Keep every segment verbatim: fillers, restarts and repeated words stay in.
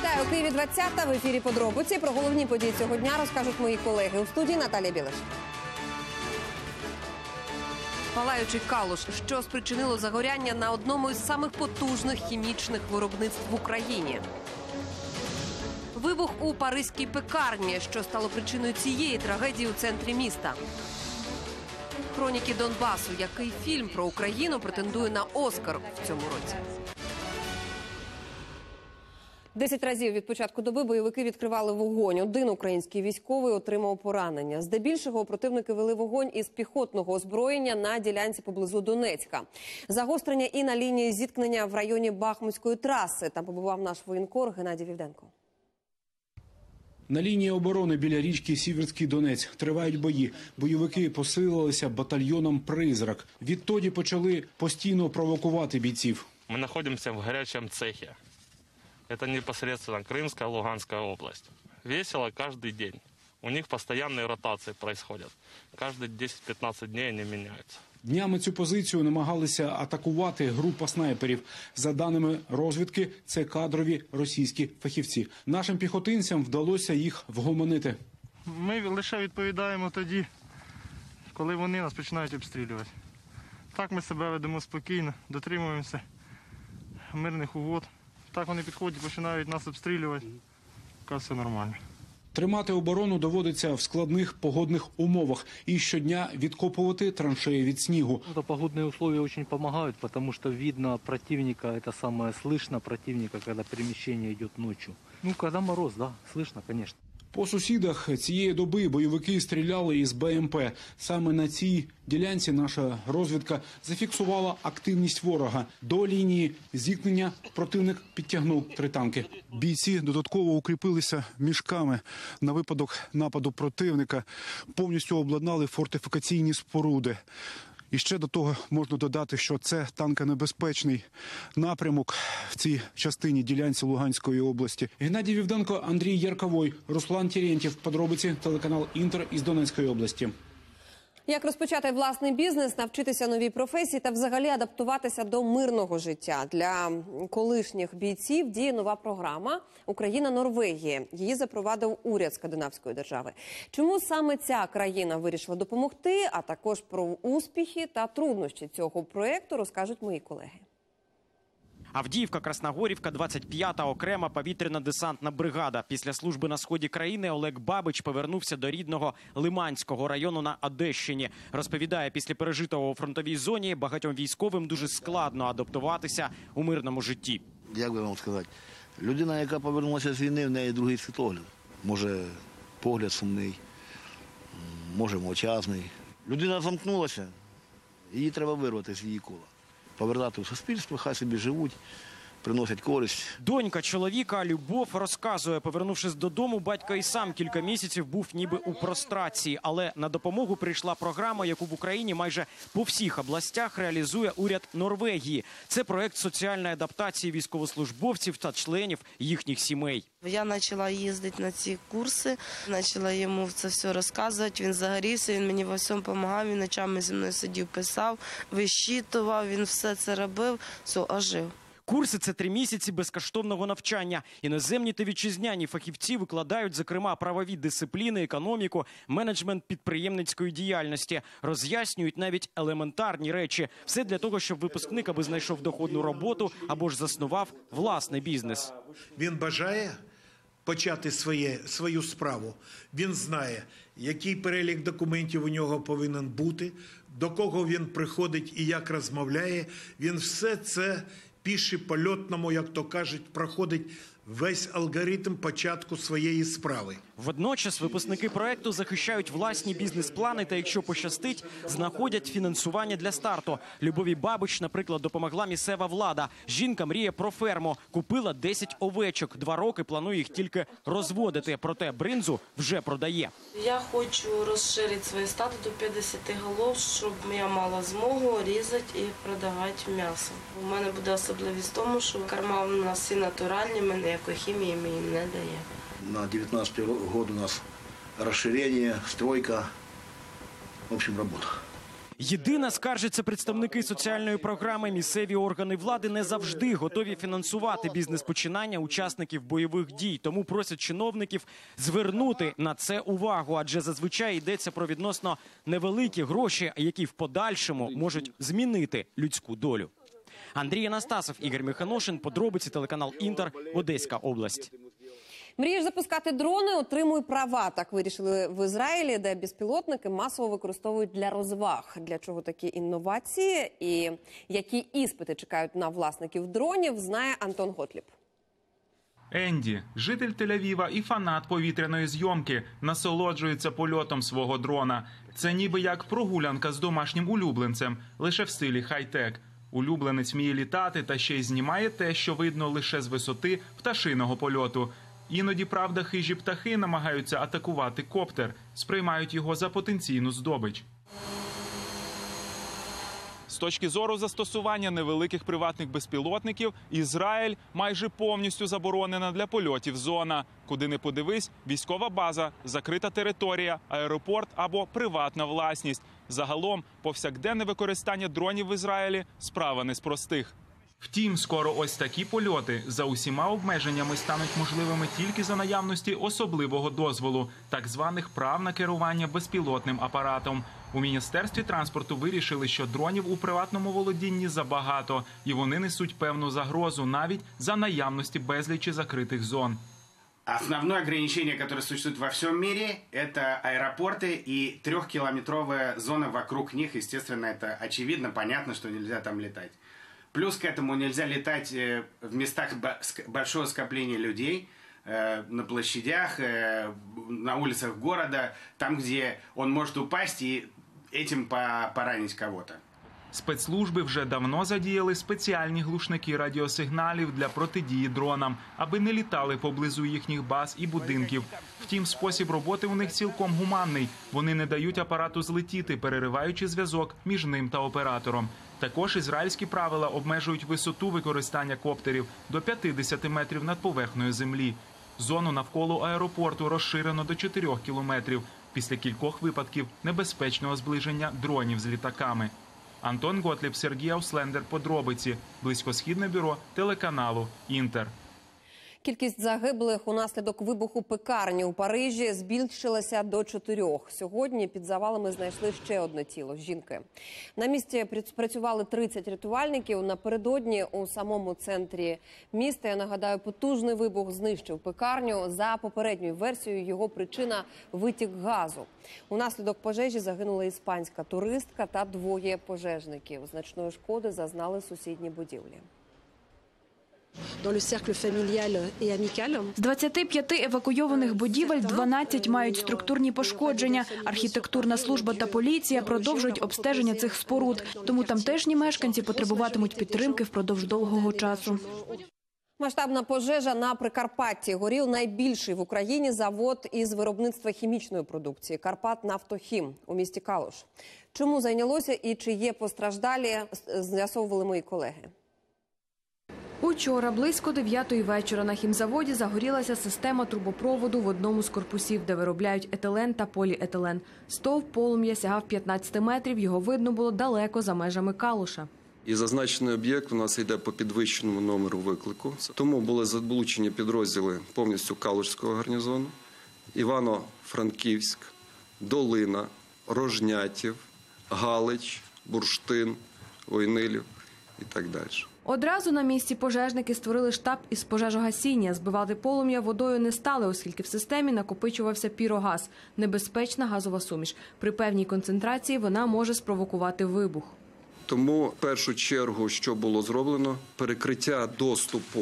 Вітаю, у Києві двадцята, в ефірі «Подробиці». Про головні події цього дня розкажуть мої колеги. У студії Наталія Білиш. Палаючий калуш, що спричинило загоряння на одному із самих потужних хімічних виробництв в Україні. Вибух у паризькій пекарні, що стало причиною цієї трагедії у центрі міста. Хроніки Донбасу, який фільм про Україну претендує на Оскар в цьому році. Десять разів від початку доби бойовики відкривали вогонь. Один український військовий отримав поранення. Здебільшого противники вели вогонь із піхотного озброєння на ділянці поблизу Донецька. Загострення і на лінії зіткнення в районі Бахмутської траси. Там побував наш воєнкор Геннадій Вівденко. На лінії оборони біля річки Сіверський Донець тривають бої. Бойовики посилилися батальйоном «Призрак». Відтоді почали постійно провокувати бійців. Ми знаходимося в гарячому цехі. Это непосредственно Крымская, Луганская область. Весело каждый день. У них постоянные ротации происходят. Каждые десять-пятнадцать дней они меняются. Днями цю позицію намагалися атакувати група снайперів. За даними розвідки, це кадрові російські фахівці. Нашим піхотинцям вдалося їх вгомонити. Ми лише відповідаємо тоді, коли вони нас починають обстрілювати. Так ми себе ведемо спокійно, дотримуємося мирних угод. Так вони підходять, починають нас обстрілювати. Так все нормально. Тримати оборону доводиться в складних погодних умовах. І щодня відкопувати траншеї від снігу. Погодные условия очень помогают, потому что видно противника, это самое слышно противника, когда перемещение идет ночью. Ну, когда мороз, да, слышно, конечно. По сусідах цієї доби бойовики стріляли із Бе Ем Пе. Саме на цій ділянці наша розвідка зафіксувала активність ворога. До лінії зіткнення противник підтягнув три танки. Бійці додатково укріпилися мішками на випадок нападу противника. Повністю обладнали фортифікаційні споруди. І ще до того можна додати, що це танконебезпечний напрямок в цій частині ділянці Луганської області. Геннадій Вівденко, Андрій Ярковой, Руслан Терентьєв. Подробиці, телеканал «Інтер» із Донецької області. Як розпочати власний бізнес, навчитися новій професії та взагалі адаптуватися до мирного життя? Для колишніх бійців діє нова програма «Україна-Норвегія». Її запровадив уряд скандинавської держави. Чому саме ця країна вирішила допомогти, а також про успіхи та труднощі цього проєкту розкажуть мої колеги. Авдіївка, Красногорівка, двадцять п'ята окрема повітряно-десантна бригада. Після служби на сході країни Олег Бабич повернувся до рідного Лиманського району на Одещині. Розповідає, після пережитого у фронтовій зоні багатьом військовим дуже складно адаптуватися у мирному житті. Як би вам сказати, людина, яка повернулася з війни, в неї другий світогляд. Може, погляд сумний, може, мовчазний. Людина замкнулася, її треба вирвати з її кола. Повертати в суспільство, хай собі живуть, приносять користь. Донька чоловіка Любов розказує, повернувшись додому, батько і сам кілька місяців був ніби у прострації. Але на допомогу прийшла програма, яку в Україні майже по всіх областях реалізує уряд Норвегії. Це проект соціальної адаптації військовослужбовців та членів їхніх сімей. Я почала їздити на ці курси, почала йому це все розказувати. Він загорівся, він мені во всьому допомагав, він ночами зі мною сидів, писав, вищитував, він все це робив, все, ожив. Курси – це три місяці безкоштовного навчання. Іноземні та вітчизняні фахівці викладають, зокрема, правові дисципліни, економіку, менеджмент підприємницької діяльності. Роз'яснюють навіть елементарні речі. Все для того, щоб випускник аби знайшов доходну роботу або ж заснував власний бізнес. Він бажає почати своє, свою справу. Він знає, який перелік документів у нього повинен бути, до кого він приходить і як розмовляє. Він все це пише по-льотному, як то кажуть, проходить весь алгоритм початку своєї справи. Водночас випускники проекту захищають власні бізнес-плани та, якщо пощастить, знаходять фінансування для старту. Любові Бабич, наприклад, допомогла місцева влада. Жінка мріє про ферму. Купила десять овечок. Два роки планує їх тільки розводити. Проте бринзу вже продає. Я хочу розширити своє стадо до п'ятдесят голов, щоб я мала змогу різати і продавати м'ясо. У мене буде особливість в тому, що корма у нас всі натуральні, ми ніякої хімії ми їм не даємо. На девятнадцатый год у нас расширение, стройка, в общем, работа. Єдине, скаржаться представники соціальної програми, місцеві органи влади не завжди готові фінансувати бізнес-починання учасників бойових дій. Тому просять чиновників звернути на це увагу, адже зазвичай йдеться про відносно невеликі гроші, які в подальшому можуть змінити людську долю. Андрій Анастасов, Ігор Миханошин, подробиці, телеканал «Інтер», Одеська область. Мрієш запускати дрони – отримуй права. Так вирішили в Ізраїлі, де безпілотники масово використовують для розваг. Для чого такі інновації і які іспити чекають на власників дронів, знає Антон Готліб. Енді, житель Тель-Авіва і фанат повітряної зйомки, насолоджується польотом свого дрона. Це ніби як прогулянка з домашнім улюбленцем, лише в стилі хай-тек. Улюбленець вміє літати та ще й знімає те, що видно лише з висоти пташиного польоту. Іноді, правда, хижі птахи намагаються атакувати коптер, сприймають його за потенційну здобич. З точки зору застосування невеликих приватних безпілотників, Ізраїль майже повністю заборонена для польотів зона. Куди не подивись – військова база, закрита територія, аеропорт або приватна власність. Загалом, повсякденне використання дронів в Ізраїлі – справа не з простих. Втім, скоро ось такі польоти за усіма обмеженнями стануть можливими тільки за наявності особливого дозволу, так званих прав на керування безпілотним апаратом. У Міністерстві транспорту вирішили, що дронів у приватному володінні забагато, і вони несуть певну загрозу навіть за наявності безлічі закритих зон. Основное ограничение, которое существует во всем мире, это аэропорты и трехкилометровая зона вокруг них. Естественно, это очевидно, понятно, что нельзя там летать. Плюс к этому нельзя летать в местах большого скопления людей, на площадях, на улицах города, там, где он может упасть и этим поранить кого-то. Спецслужби вже давно задіяли спеціальні глушники радіосигналів для протидії дронам, аби не літали поблизу їхніх баз і будинків. Втім, спосіб роботи у них цілком гуманний. Вони не дають апарату злетіти, перериваючи зв'язок між ним та оператором. Також ізраїльські правила обмежують висоту використання коптерів до п'ятдесят метрів над поверхнею землі. Зону навколо аеропорту розширено до чотирьох кілометрів після кількох випадків небезпечного зближення дронів з літаками. Антон Готліб, Сергій Ауслендер, подробиці. Близькосхідне бюро телеканалу «Інтер». Кількість загиблих унаслідок вибуху пекарні у Парижі збільшилася до чотирьох. Сьогодні під завалами знайшли ще одне тіло – жінки. На місці працювали тридцять рятувальників. Напередодні у самому центрі міста, я нагадаю, потужний вибух знищив пекарню. За попередньою версією, його причина – витік газу. Унаслідок пожежі загинула іспанська туристка та двоє пожежників. Значної шкоди зазнали сусідні будівлі. З двадцяти п'яти евакуйованих будівель дванадцять мають структурні пошкодження. Архітектурна служба та поліція продовжують обстеження цих споруд. Тому тамтешні мешканці потребуватимуть підтримки впродовж довгого часу. Масштабна пожежа на Прикарпатті. Горів найбільший в Україні завод із виробництва хімічної продукції – «Карпатнафтохім» у місті Калуш. Чому зайнялося і чи є постраждалі, з'ясовували мої колеги. Учора близько дев'ятої вечора на хімзаводі загорілася система трубопроводу в одному з корпусів, де виробляють етилен та поліетилен. Стовп полум'я сягав п'ятнадцяти метрів, його видно було далеко за межами Калуша. І зазначений об'єкт у нас йде по підвищеному номеру виклику. Тому були залучені підрозділи повністю Калушського гарнізону, Івано-Франківськ, Долина, Рожнятів, Галич, Бурштин, Войнилів і так далі. Одразу на місці пожежники створили штаб із пожежогасіння. Збивати полум'я водою не стали, оскільки в системі накопичувався пірогаз – небезпечна газова суміш. При певній концентрації вона може спровокувати вибух. Тому в першу чергу, що було зроблено, перекриття доступу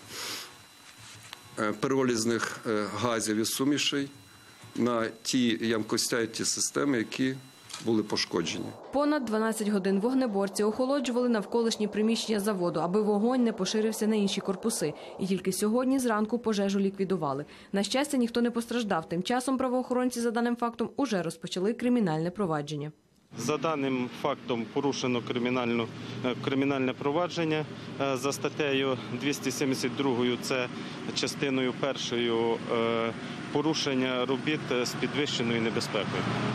пиролізних газів і сумішей на ті ямкостя і ті системи, які були пошкоджені. Понад дванадцять годин вогнеборці охолоджували навколишні приміщення заводу, аби вогонь не поширився на інші корпуси. І тільки сьогодні зранку пожежу ліквідували. На щастя, ніхто не постраждав. Тим часом правоохоронці за даним фактом уже розпочали кримінальне провадження. За даним фактом порушено кримінальну, кримінальне провадження за статтею двісті сімдесят другою, це частиною першою порушення робіт з підвищеною небезпекою.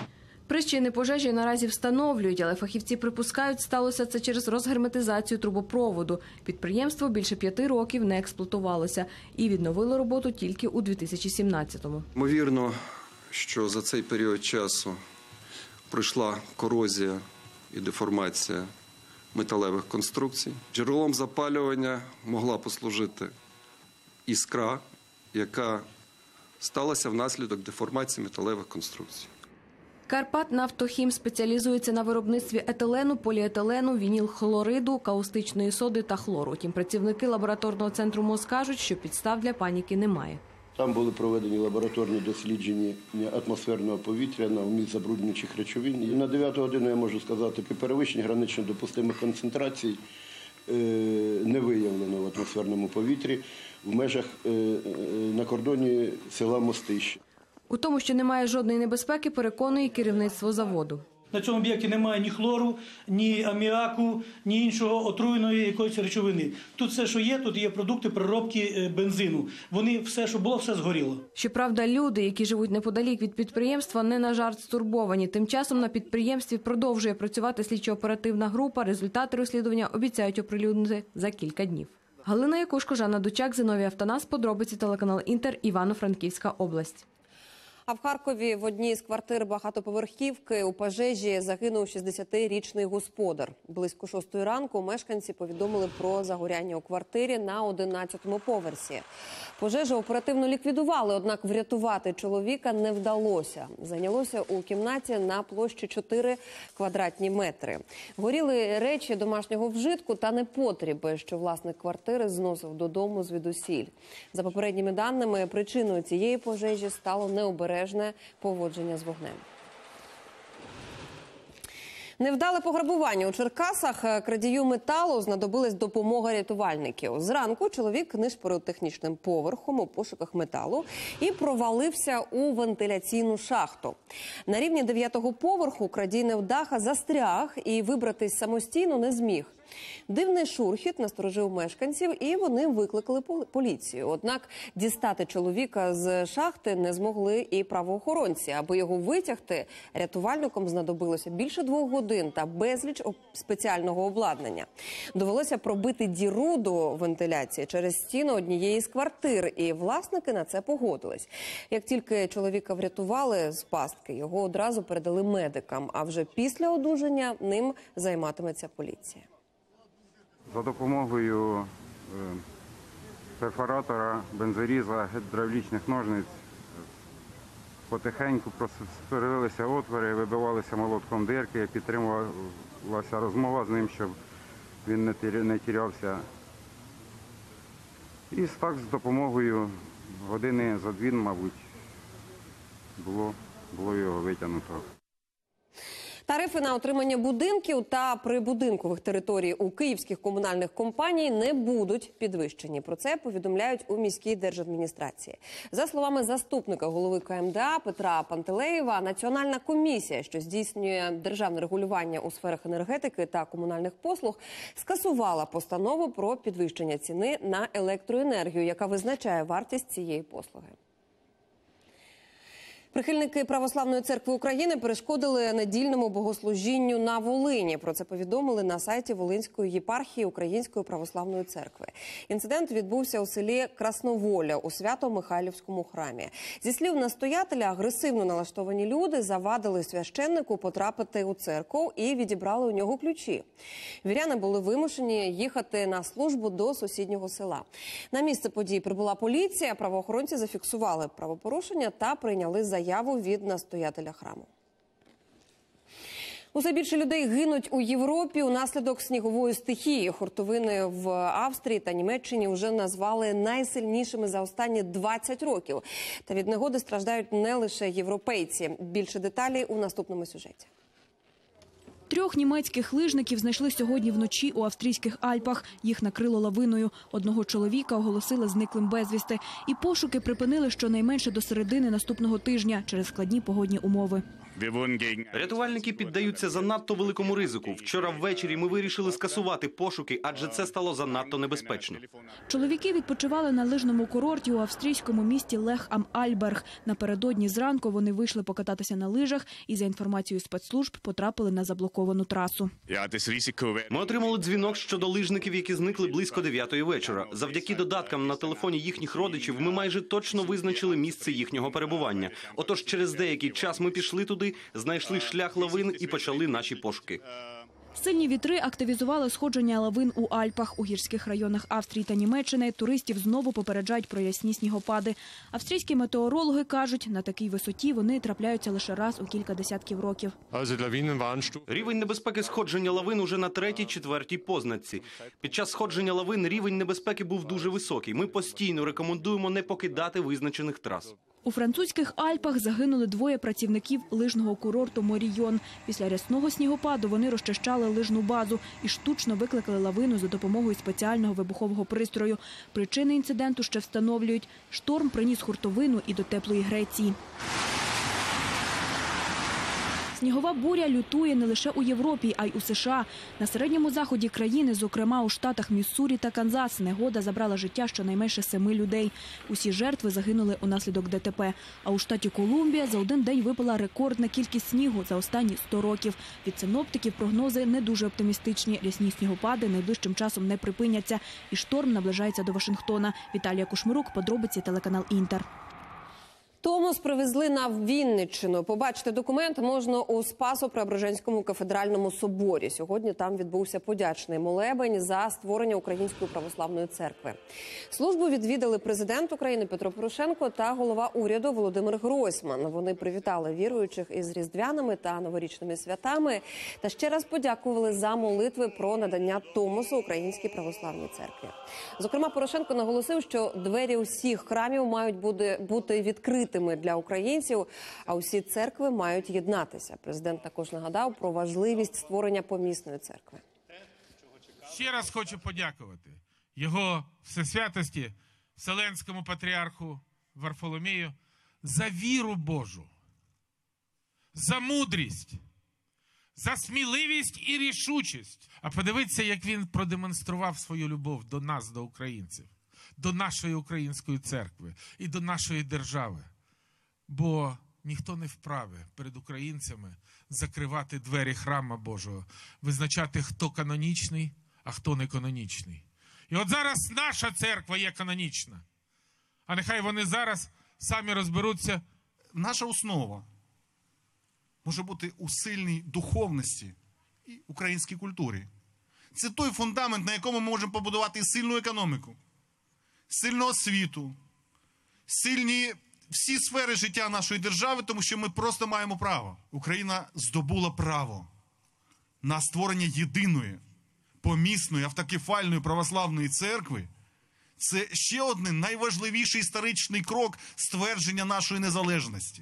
Причини пожежі наразі встановлюють, але фахівці припускають, сталося це через розгерметизацію трубопроводу. Підприємство більше п'яти років не експлуатувалося і відновило роботу тільки у дві тисячі сімнадцятому. Ймовірно, що за цей період часу пройшла корозія і деформація металевих конструкцій. Джерелом запалювання могла послужити іскра, яка сталася внаслідок деформації металевих конструкцій. «Карпатнафтохім» спеціалізується на виробництві етилену, поліетилену, вінілхлориду, каустичної соди та хлору. Втім, працівники лабораторного центру МОЗ кажуть, що підстав для паніки немає. Там були проведені лабораторні дослідження атмосферного повітря на вміст забруднюючих речовин. І на дев'яту годину я можу сказати, перевищення гранично допустимих концентрацій не виявлено в атмосферному повітрі в межах на кордоні села Мостище. У тому, що немає жодної небезпеки, переконує керівництво заводу. На цьому об'єкті немає ні хлору, ні аміаку, ні іншого отруйної якоїсь речовини. Тут все, що є, тут є продукти переробки бензину. Вони, все, що було, все згоріло. Щоправда, люди, які живуть неподалік від підприємства, не на жарт стурбовані. Тим часом на підприємстві продовжує працювати слідчо-оперативна група. Результати розслідування обіцяють оприлюднити за кілька днів. Галина Якушко, Жанна Дучак, Зиновій Автонас, подробиці, телеканал Інтер, Івано-Франківська область. А в Харкові в одній з квартир багатоповерхівки у пожежі загинув шістдесятирічний господар. Близько шостої ранку мешканці повідомили про загоряння у квартирі на одинадцятому поверсі. Пожежу оперативно ліквідували, однак врятувати чоловіка не вдалося. Зайнялося у кімнаті на площі чотири квадратні метри. Горіли речі домашнього вжитку та непотріби, що власник квартири зносив додому звідусіль. За попередніми даними, причиною цієї пожежі стало необережне поводження з вогнем. Невдале пограбування у Черкасах. Крадію металу знадобилась допомога рятувальників. Зранку чоловік нишпорив технічним поверхом у пошуках металу і провалився у вентиляційну шахту. На рівні дев'ятого поверху крадій невдаха застряг і вибратись самостійно не зміг. Дивний шурхіт насторожив мешканців, і вони викликали поліцію. Однак дістати чоловіка з шахти не змогли і правоохоронці. Аби його витягти, рятувальникам знадобилося більше двох годин та безліч спеціального обладнання. Довелося пробити діру до вентиляції через стіну однієї з квартир, і власники на це погодились. Як тільки чоловіка врятували з пастки, його одразу передали медикам, а вже після одужання ним займатиметься поліція. За допомогою перфоратора, бензоріза, гідравлічних ножниць потихеньку просверлилися отвори, вибивалися молотком дирки, підтримувалася розмова з ним, щоб він не тірявся. І так з допомогою години за дві, мабуть, було, було його витягнуто. Тарифи на отримання будинків та прибудинкових територій у київських комунальних компаній не будуть підвищені. Про це повідомляють у міській держадміністрації. За словами заступника голови ка ем де а Петра Пантелеєва, Національна комісія, що здійснює державне регулювання у сферах енергетики та комунальних послуг, скасувала постанову про підвищення ціни на електроенергію, яка визначає вартість цієї послуги. Прихильники Православної церкви України перешкодили недільному богослужінню на Волині. Про це повідомили на сайті Волинської єпархії Української Православної церкви. Інцидент відбувся у селі Красноволя у Свято-Михайлівському храмі. Зі слів настоятеля, агресивно налаштовані люди завадили священнику потрапити у церкву і відібрали у нього ключі. Віряни були вимушені їхати на службу до сусіднього села. На місце подій прибула поліція, правоохоронці зафіксували правопорушення та прийняли заяву від настоятеля храму. Усе більше людей гинуть у Європі унаслідок снігової стихії. Хуртовини в Австрії та Німеччині вже назвали найсильнішими за останні двадцять років. Та від негоди страждають не лише європейці. Більше деталей у наступному сюжеті. Трьох німецьких лижників знайшли сьогодні вночі у австрійських Альпах. Їх накрило лавиною. Одного чоловіка оголосили зниклим безвісти. І пошуки припинили щонайменше до середини наступного тижня через складні погодні умови. Рятувальники піддаються занадто великому ризику. Вчора ввечері ми вирішили скасувати пошуки, адже це стало занадто небезпечно. Чоловіки відпочивали на лижному курорті у австрійському місті Лех-ам-Альберг. Напередодні зранку вони вийшли покататися на лижах і, за інформацією спецслужб, потрапили на заблоковану трасу. Ми отримали дзвінок щодо лижників, які зникли близько дев'ятої вечора. Завдяки додаткам на телефоні їхніх родичів ми майже точно визначили місце їхнього перебування. Отож, через деякий час ми пішли туди, знайшли шлях лавин і почали наші пошуки. Сильні вітри активізували сходження лавин у Альпах. У гірських районах Австрії та Німеччини туристів знову попереджають про ясні снігопади. Австрійські метеорологи кажуть, на такій висоті вони трапляються лише раз у кілька десятків років. Рівень небезпеки сходження лавин уже на третій-четвертій позначці. Під час сходження лавин рівень небезпеки був дуже високий. Ми постійно рекомендуємо не покидати визначених трас. У французьких Альпах загинули двоє працівників лижного курорту Морійон. Після рясного снігопаду вони розчищали лижну базу і штучно викликали лавину за допомогою спеціального вибухового пристрою. Причини інциденту ще встановлюють. Шторм приніс хуртовину і до теплої Греції. Снігова буря лютує не лише у Європі, а й у США. На середньому заході країни, зокрема у штатах Міссурі та Канзас, негода забрала життя щонайменше семи людей. Усі жертви загинули унаслідок ДТП. А у штаті Колумбія за один день випала рекордна кількість снігу за останні сто років. Від синоптиків прогнози не дуже оптимістичні. Рясні снігопади найближчим часом не припиняться. І шторм наближається до Вашингтона. Віталія Кушмирук, подробиці, телеканал «Інтер». Томос привезли на Вінниччину. Побачити документ можна у Спасо-Преображенському кафедральному соборі. Сьогодні там відбувся подячний молебень за створення Української православної церкви. Службу відвідали президент України Петро Порошенко та голова уряду Володимир Гройсман. Вони привітали віруючих із різдвяними та новорічними святами та ще раз подякували за молитви про надання Томосу Українській православній церкві. Зокрема, Порошенко наголосив, що двері усіх храмів мають бути відкриті для українців, а усі церкви мають єднатися. Президент також нагадав про важливість створення помісної церкви. Ще раз хочу подякувати його всесвятості, Вселенському патріарху Варфоломію за віру Божу, за мудрість, за сміливість і рішучість. А подивіться, як він продемонстрував свою любов до нас, до українців, до нашої української церкви і до нашої держави. Бо ніхто не вправе перед українцями закривати двері храма Божого, визначати, хто канонічний, а хто не канонічний. І от зараз наша церква є канонічна. А нехай вони зараз самі розберуться. Наша основа може бути у сильній духовності і українській культурі. Це той фундамент, на якому ми можемо побудувати сильну економіку, сильну освіту, сильні всі сфери життя нашої держави, тому що ми просто маємо право. Україна здобула право на створення єдиної, помісної, автокефальної православної церкви. Це ще один найважливіший історичний крок ствердження нашої незалежності.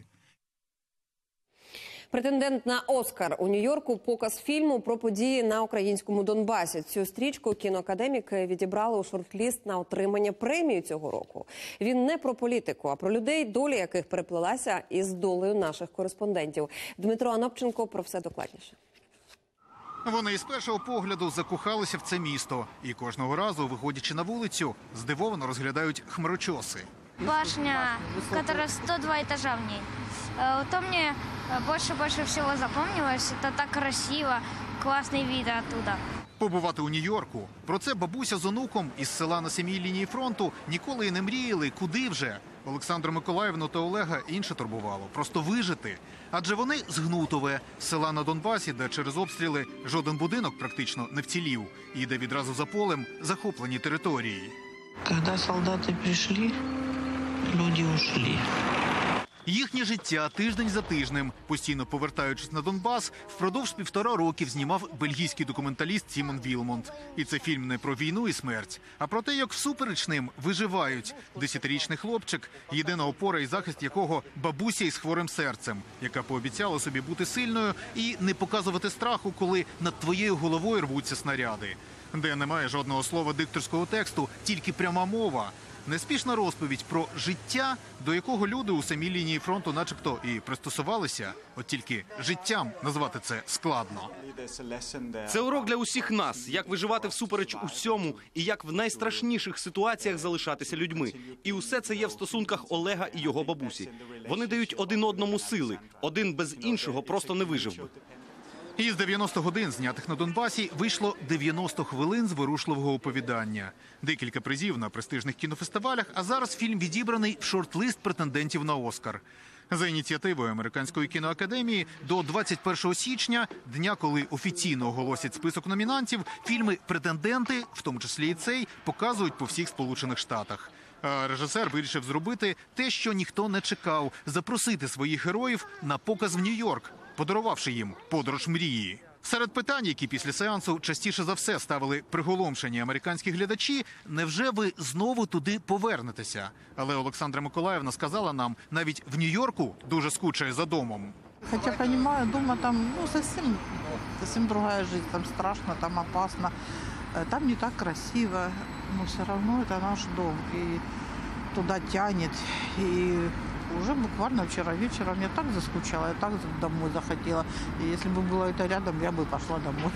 Претендент на Оскар. У Нью-Йорку показ фільму про події на українському Донбасі. Цю стрічку кіноакадеміки відібрали у шорт-ліст на отримання премії цього року. Він не про політику, а про людей, доля яких переплилася із долею наших кореспондентів. Дмитро Анопченко про все докладніше. Вони із першого погляду закохалися в це місто. І кожного разу, виходячи на вулицю, здивовано розглядають хмарочоси. Башня, которая сто два этажа в ней. То мне больше-больше всего запомнилось. Это так красиво, классный вид оттуда. Побувати у Нью-Йорку. Про це бабуся з онуком із села на самій лінії фронту ніколи і не мріяли. Куди вже? Олександру Миколаївну та Олега інше турбувало. Просто вижити. Адже вони з Гнутове, села на Донбасі, де через обстріли жоден будинок практично не вцілів. І де відразу за полем захоплені території. Коли солдати прийшли, люди ушли. Їхнє життя тиждень за тижнем, постійно повертаючись на Донбас, впродовж півтора років знімав бельгійський документаліст Сімон Вілмонт. І це фільм не про війну і смерть, а про те, як всупереч ним виживають. Десятирічний хлопчик, єдина опора і захист якого бабуся із хворим серцем, яка пообіцяла собі бути сильною і не показувати страху, коли над твоєю головою рвуться снаряди. Де немає жодного слова дикторського тексту, тільки пряма мова. Неспішна розповідь про життя, до якого люди у самій лінії фронту начебто і пристосувалися, от тільки життям назвати це складно. Це урок для усіх нас, як виживати всупереч усьому і як в найстрашніших ситуаціях залишатися людьми. І усе це є в стосунках Олега і його бабусі. Вони дають один одному сили, один без іншого просто не вижив би. Із дев'яноста годин, знятих на Донбасі, вийшло дев'яносто хвилин зворушливого оповідання. Декілька призів на престижних кінофестивалях, а зараз фільм відібраний в шорт-лист претендентів на Оскар. За ініціативою Американської кіноакадемії до двадцять першого січня, дня, коли офіційно оголосять список номінантів, фільми-претенденти, в тому числі і цей, показують по всіх Сполучених Штатах. А режисер вирішив зробити те, що ніхто не чекав – запросити своїх героїв на показ в Нью-Йорк, подарувавши їм подорож мрії. Серед питань, які після сеансу частіше за все ставили приголомшені американські глядачі, невже ви знову туди повернетеся? Але Олександра Миколаївна сказала нам, навіть в Нью-Йорку дуже скучає за домом. Хотя понимаю, дома там ну, совсем, совсем другая жизнь, там страшно, там опасно, там не так красиво, но все равно это наш дом, и туда тянет, и уже буквально вчера вечером я так заскучала, я так домой захотела, и если бы было это рядом, я бы пошла домой.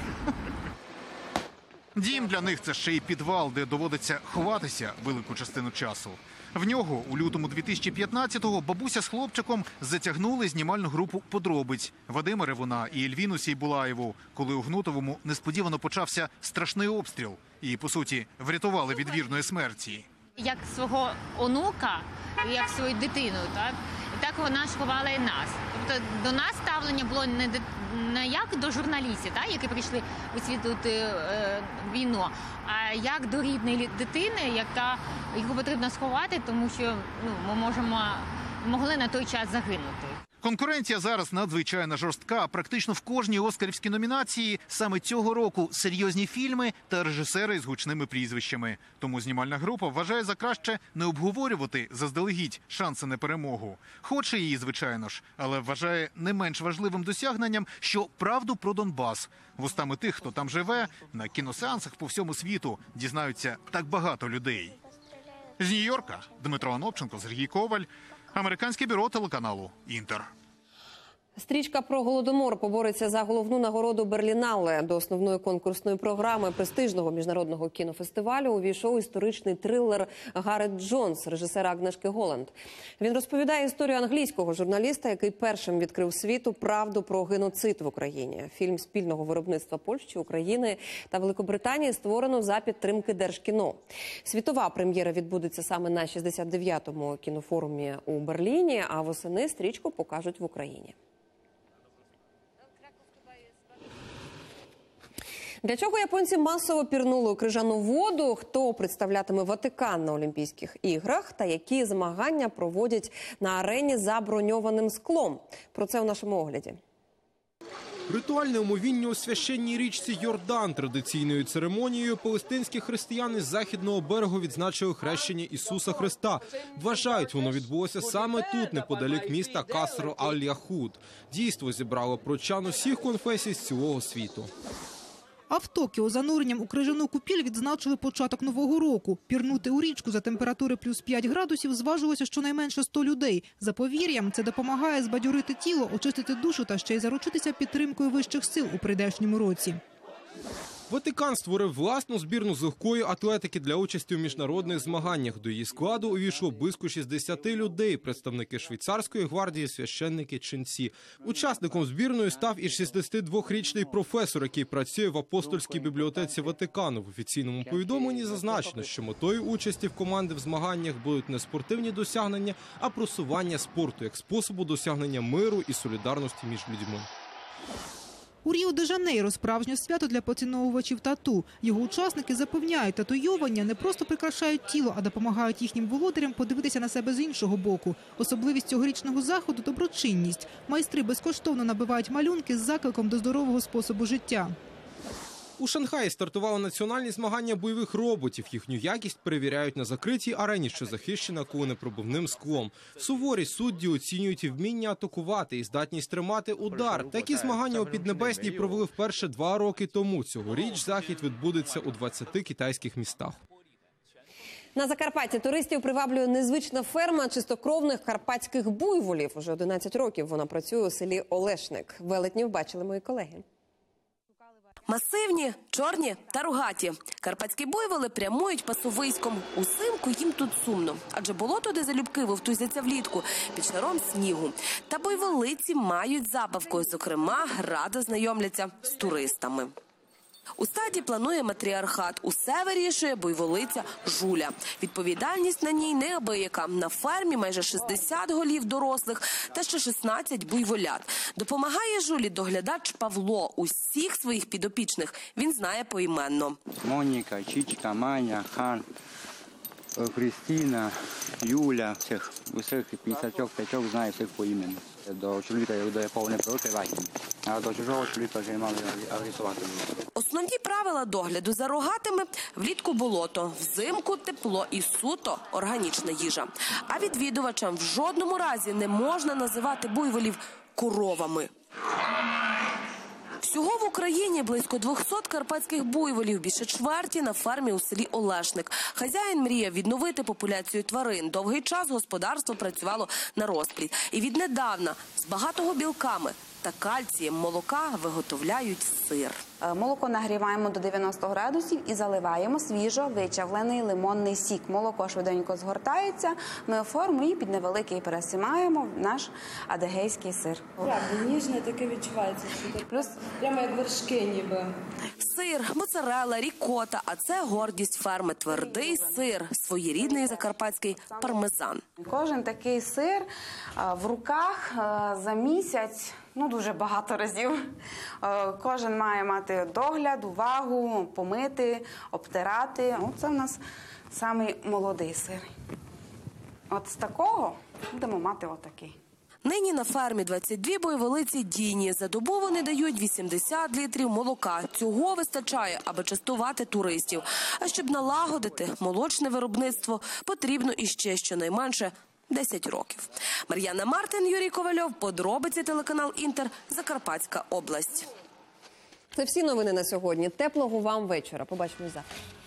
Дім для них – це ще й підвал, де доводиться ховатися велику частину часу. В нього у лютому дві тисячі п'ятнадцятого бабуся з хлопчиком затягнули знімальну групу «Подробиць» Вадима Ревуна і Ельвіну Сейбулаєву, коли у Гнутовому несподівано почався страшний обстріл і, по суті, врятували від вірної смерті. Як свого онука, як свою дитину, так? І так вона ж ховала і нас. Тобто до нас ставлення було не, не як до журналістів, так? Які прийшли висвітлювати е, війну, а як до рідної дитини, яка, яку потрібно сховати, тому що ну, ми можемо, могли на той час загинути. Конкуренція зараз надзвичайно жорстка. Практично в кожній оскарівській номінації саме цього року серйозні фільми та режисери з гучними прізвищами. Тому знімальна група вважає за краще не обговорювати заздалегідь шанси на перемогу. Хоче її, звичайно ж, але вважає не менш важливим досягненням, що правду про Донбас вустами тих, хто там живе, на кіносеансах по всьому світу дізнаються так багато людей. З Нью-Йорка Дмитро Анопченко, Сергій Коваль. Американське бюро телеканалу «Інтер». Стрічка про Голодомор побореться за головну нагороду Берлінале. До основної конкурсної програми престижного міжнародного кінофестивалю увійшов історичний трилер «Гарет Джонс» режисера Агнешки Голланд. Він розповідає історію англійського журналіста, який першим відкрив світу правду про геноцид в Україні. Фільм спільного виробництва Польщі, України та Великобританії створено за підтримки Держкіно. Світова прем'єра відбудеться саме на шістдесят дев'ятому кінофорумі у Берліні, а восени стрічку покажуть в Україні. Для чого японці масово пірнули у крижану воду, хто представлятиме Ватикан на Олімпійських іграх та які змагання проводять на арені за броньованим склом? Про це у нашому огляді. Ритуальне омовіння у священній річці Йордан традиційною церемонією палестинські християни з Західного берегу відзначили хрещення Ісуса Христа. Вважають, воно відбулося саме тут, неподалік міста Каср-аль-Яхуд. Дійство зібрало прочан усіх конфесій з цілого світу. А в Токіо зануренням у крижану купіль відзначили початок Нового року. Пірнути у річку за температури плюс п'ять градусів зважилося щонайменше сто людей. За повір'ям, це допомагає збадьорити тіло, очистити душу та ще й заручитися підтримкою вищих сил у прийдешньому році. Ватикан створив власну збірну з легкої атлетики для участі у міжнародних змаганнях. До її складу увійшло близько шістдесят людей, представники швейцарської гвардії, священники, ченці. Учасником збірної став і шістдесятидвохрічний професор, який працює в апостольській бібліотеці Ватикану. В офіційному повідомленні зазначено, що метою участі в команди в змаганнях будуть не спортивні досягнення, а просування спорту як способу досягнення миру і солідарності між людьми. У Ріо-де-Жанейро справжнє свято для поціновувачів тату. Його учасники запевняють, татуювання не просто прикрашають тіло, а допомагають їхнім володарям подивитися на себе з іншого боку. Особливість цьогорічного заходу – доброчинність. Майстри безкоштовно набивають малюнки з закликом до здорового способу життя. У Шанхаї стартували національні змагання бойових роботів. Їхню якість перевіряють на закритій арені, що захищена куленепробивним склом. Суворі судді оцінюють і вміння атакувати, і здатність тримати удар. Такі змагання у Піднебесній провели вперше два роки тому. Цьогоріч захід відбудеться у двадцяти китайських містах. На Закарпатті туристів приваблює незвична ферма чистокровних карпатських буйволів. Уже одинадцять років вона працює у селі Олешник. Велетнів бачили мої колеги. Масивні, чорні та рогаті. Карпатські буйволи прямують пасовиськом. Узимку їм тут сумно, адже болото, де залюбки вовтузяться влітку, під шаром снігу. Та буйволиці мають забавку, зокрема, радо знайомляться з туристами. У стаді планує матріархат. Усе вирішує буйволиця Жуля. Відповідальність на ній неабияка. На фермі майже шістдесят голів дорослих та ще шістнадцять буйволят. Допомагає Жулі доглядач Павло. Усіх своїх підопічних він знає поіменно. Моніка, Чічка, Маня, Хан, Крістіна, Юля, всіх, усіх п'ятдесят п'ять знає всіх поіменно. До чоловіка, до якого не привикли, а до чужого чоловіка вже мали агресувати. Основні правила догляду за рогатими – влітку болото, взимку тепло і суто органічна їжа. А відвідувачам в жодному разі не можна називати буйволів коровами. Всього в Україні близько двохсот карпатських буйволів, більше чверті на фермі у селі Олешник. Хазяїн мріяв відновити популяцію тварин. Довгий час господарство працювало на розплід. І віднедавна з багатого білками та кальцієм молока виготовляють сир. Молоко нагріваємо до дев'яноста градусів і заливаємо свіжо вичавлений лимонний сік. Молоко швиденько згортається, ми оформуємо і під невеликий пересимаємо наш адегейський сир. Правда, ніжне таке відчувається. Плюс прямо як вершки ніби. Сир, моцарелла, рікота, а це гордість ферми. Твердий сир, своєрідний закарпатський пармезан. Кожен такий сир в руках за місяць, ну дуже багато разів. Кожен має мати догляд, увагу, помити, обтирати. Оце в нас самий молодий сир. От з такого будемо мати отакий. Нині на фермі двадцять дві буйволиці Діні. За добу вони дають вісімдесят літрів молока. Цього вистачає, аби частувати туристів. А щоб налагодити молочне виробництво, потрібно іще щонайменше десять років. Мар'яна Мартин, Юрій Ковальов. Подробиці, телеканал Інтер, Закарпатська область. Це всі новини на сьогодні. Теплого вам вечора. Побачимось завтра.